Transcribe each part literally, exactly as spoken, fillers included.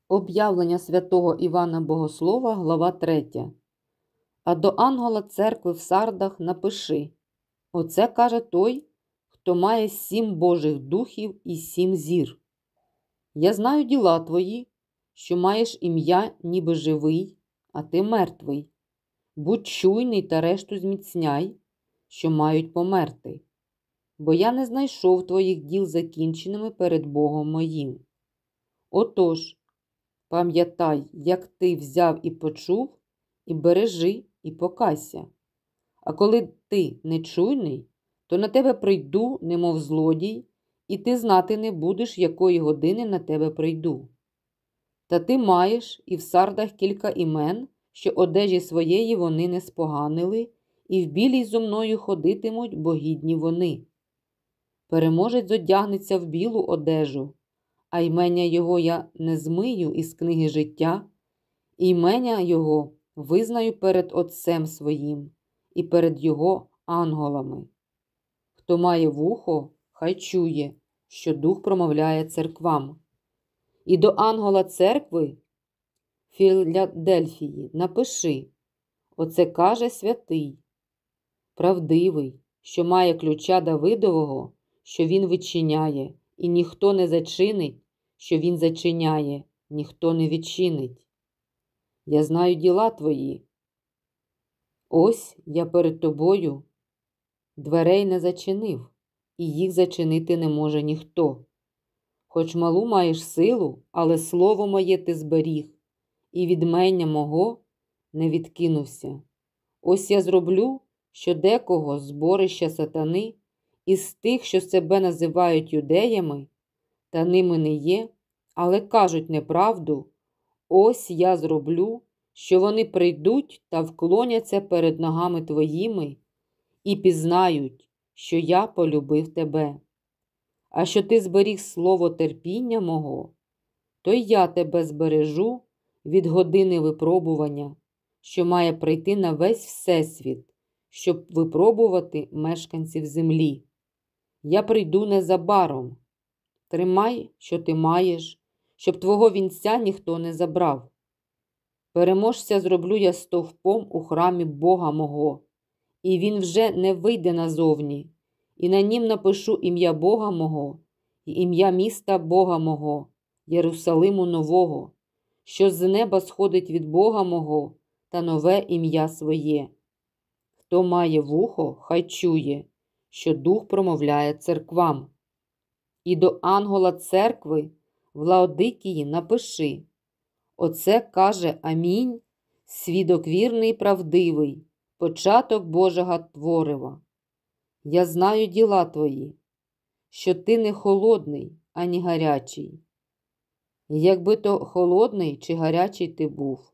Об'явлення святого Івана Богослова, глава третя. А до ангела церкви в Сардах напиши: оце каже той, хто має сім Божих духів і сім зір. Я знаю діла твої, що маєш ім'я ніби живий, а ти мертвий. Будь чуйний та решту зміцняй, що мають померти. Бо я не знайшов твоїх діл закінченими перед Богом моїм. Отож, пам'ятай, як ти взяв і почув, і бережи, і покайся. А коли ти нечуйний, то на тебе прийду, немов злодій, і ти знати не будеш, якої години на тебе прийду. Та ти маєш і в Сардах кілька імен, що одежі своєї вони не споганили, і в білій зо мною ходитимуть, бо гідні вони. Переможець зодягнеться в білу одежу, а імення його я не змию із книги життя, і імення його визнаю перед Отцем своїм і перед його ангелами. Хто має вухо, хай чує, що Дух промовляє церквам. І до ангела церкви Філадельфії напиши: оце каже святий, правдивий, що має ключа Давидового, що він відчиняє, і ніхто не зачинить, що він зачиняє, ніхто не відчинить. Я знаю діла твої. Ось я перед тобою дверей не зачинив, і їх зачинити не може ніхто. Хоч малу маєш силу, але слово моє ти зберіг, і від мене мого не відкинувся. Ось я зроблю, що декого зборища сатани із тих, що себе називають юдеями, та ними не є, але кажуть неправду, ось я зроблю, що вони прийдуть та вклоняться перед ногами твоїми і пізнають, що я полюбив тебе. А що ти зберіг слово терпіння мого, то й я тебе збережу від години випробування, що має прийти на весь всесвіт, щоб випробувати мешканців землі. Я прийду незабаром. Тримай, що ти маєш, щоб твого вінця ніхто не забрав. Переможця зроблю я стовпом у храмі Бога мого, і він вже не вийде назовні, і на нім напишу ім'я Бога мого, і ім'я міста Бога мого, Єрусалиму нового, що з неба сходить від Бога мого, та нове ім'я своє. Хто має вухо, хай чує, що Дух промовляє церквам. І до ангела церкви в Лаодикії напиши: оце каже Амінь, свідок вірний і правдивий, початок Божого творива. Я знаю діла твої, що ти не холодний, ані гарячий. Якби то холодний чи гарячий ти був.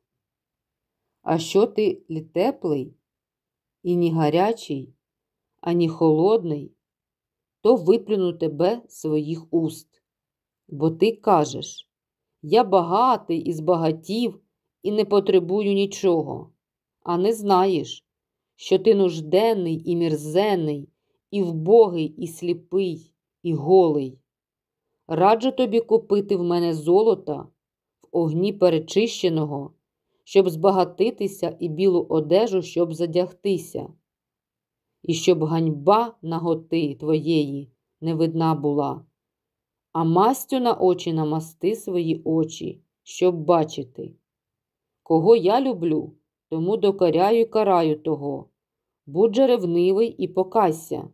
А що ти лі теплий, і ні гарячий, ані холодний, то виплюну тебе з своїх уст. Бо ти кажеш: я багатий і збагатів, і не потребую нічого, а не знаєш, що ти нужденний і мірзений, і вбогий, і сліпий, і голий. Раджу тобі купити в мене золота, в огні перечищеного, щоб збагатитися, і білу одежу, щоб задягтися, і щоб ганьба наготи твоєї не видна була, а мастю на очі намасти свої очі, щоб бачити. Кого я люблю, тому докоряю й караю того. Будь же ревнивий і покайся.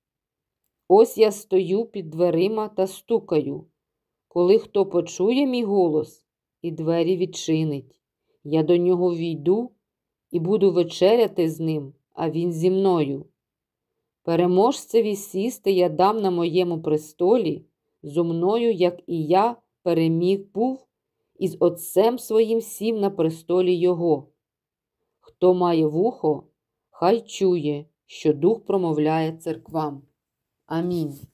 Ось я стою під дверима та стукаю. Коли хто почує мій голос і двері відчинить, я до нього війду і буду вечеряти з ним, а він зі мною. Переможцеві сісти я дам на моєму престолі, зо мною, як і я переміг був, і з Отцем своїм сів на престолі його. Хто має вухо, хай чує, що Дух промовляє церквам. Амінь.